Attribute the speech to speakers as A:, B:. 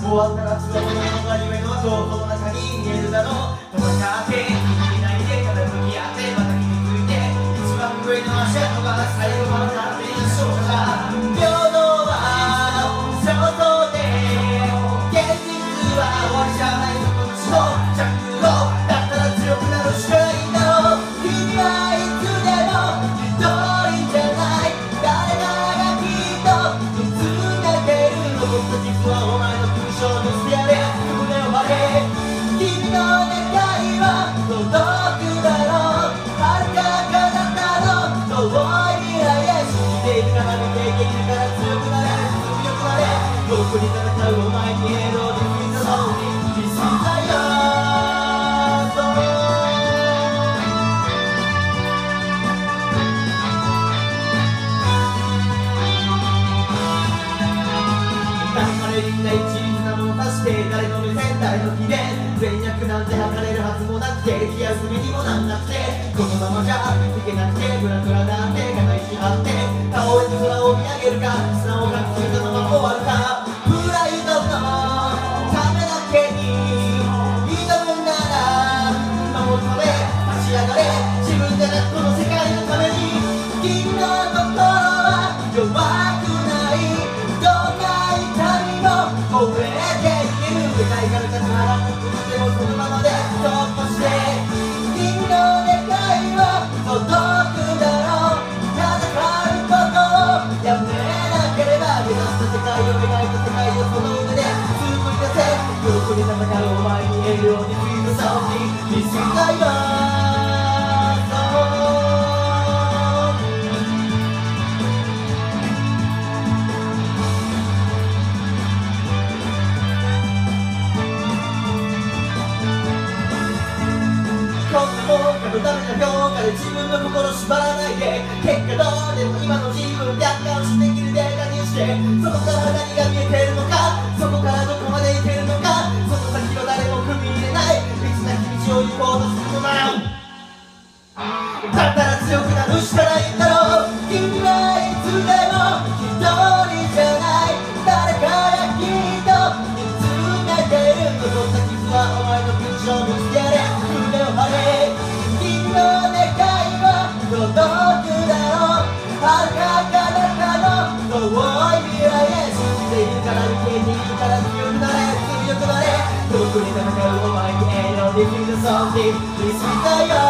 A: 終わったらつわものが夢の情報の中に見えるだろう。戦って生きないでただ向き合ってまた傷ついて一番上の足跡が最後まで勝手に勝者だ。平等は衝動で現実は終わりじゃない。そこの死の着路だったら強くなるしかないんだろう。君はいつでも一人じゃない。誰かがきっと見つめてる。残った実はお前の勲章としてやれ。胸を張れ。君の願いは届くだろう。遥か彼方の遠い未来へ。信じているから見ていけるから強くなれ。強くなれ。遠くに戦うお前にエールを送り出そう。This is the year。みんな一律なもの足して誰の目線誰の機嫌善悪なんて測れるはずもなくて気休めにもなんなくてこのままじゃいけなくてグラグラなんて肩石張って顔へと空を見上げるか砂をかきついたまま終わるか。プライドのためだけに挑むなら守るため立ち上がれ。自分じゃなくこの世界のために。君の心は弱くないどんな痛みも超えていける。世界から立ち上がってでもそのままで突破して君の願いは届くだろう。戦うことをやめなければ目指した世界を描いた世界をその腕で作り出せ。遠くに戦うお前にエールをディフィードサウンディング。This is the year。こんなもんかのための評価で自分の心縛らないで。結果どうでも今の自分を客観視できるデータにして、そこから何が見えてるのか、そこからどこまで行けるのか、その先は誰も踏み入れない道なき道を行こうとするのだよ。だったら強くなるしかないんだろう。君はいつでも一人じゃない。誰かがきっと見つめてる。残った傷はお前の勲章としてやれ。胸を張れ。君の願いは届くだろう。遥か彼方の遠い未来へ。信じているから見ているから強くなれ。強くなれ。遠くに戦うお前にエールをできるソング。This is the year。